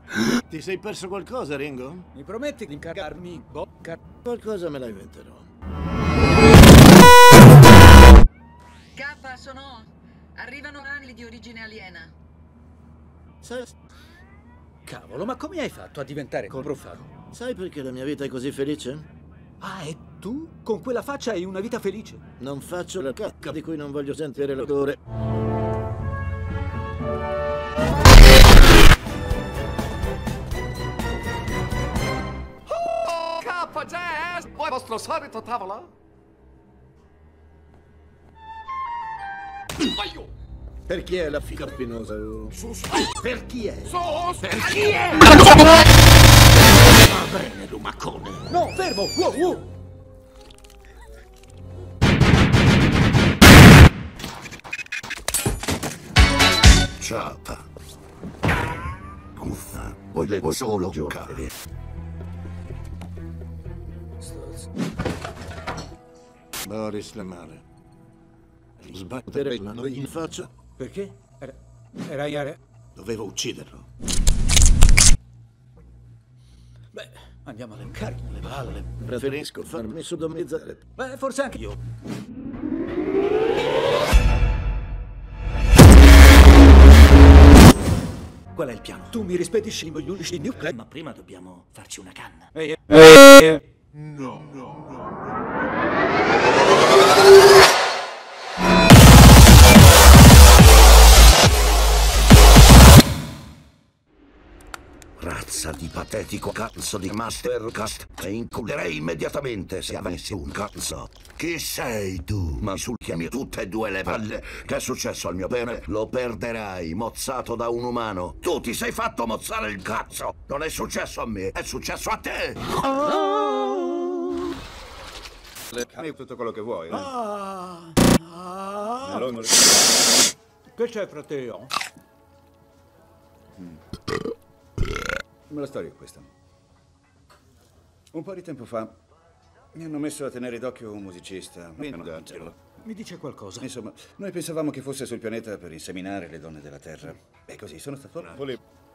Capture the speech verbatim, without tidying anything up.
Ti sei perso qualcosa, Ringo? Mi prometti di incargarmi? Boh, Qualcosa me la inventerò. K, sono... Arrivano anni di origine aliena. Sai, Cavolo, ma come hai fatto a diventare profano? sai perché la mia vita è così felice? Ah, e tu? Con quella faccia hai una vita felice? Non faccio la cacca di cui non voglio sentire l'odore. Oh, K, Jazz! Vuoi il vostro solito tavolo? Vai! Per chi è la figa spinosa? Per chi è? Per chi è? Va bene, lumacone. No, fermo! Wow, wow! Ciapa. Uffa, volevo solo giocare. Boris Lemare. Sbattere la noi in faccia? Perché? Era... Era... era... Dovevo ucciderlo. Beh, andiamo alle cariche, alle palle. Preferisco farmi sodomizzare. Beh, forse anche io. Qual è il piano? Tu mi rispedisci gli unici nuclei, Ma prima dobbiamo farci una canna. Ehi, ehi. No, no, no. Razza di patetico cazzo di Mastercast. Te inculerei immediatamente se avessi un cazzo. Chi sei tu? Ma sulchiami tutte e due le palle. Che è successo al mio bene? Lo perderai, mozzato da un umano. Tu ti sei fatto mozzare il cazzo. Non è successo a me, è successo a te. Hai tutto quello che vuoi, eh? Ah, ah. Allora, Che c'è, fratello? me la storia è questa. Un po' di tempo fa mi hanno messo a tenere d'occhio un musicista, Mino d'Angelo. Mi dice qualcosa? Insomma, noi pensavamo che fosse sul pianeta per inseminare le donne della Terra. E così sono stato là.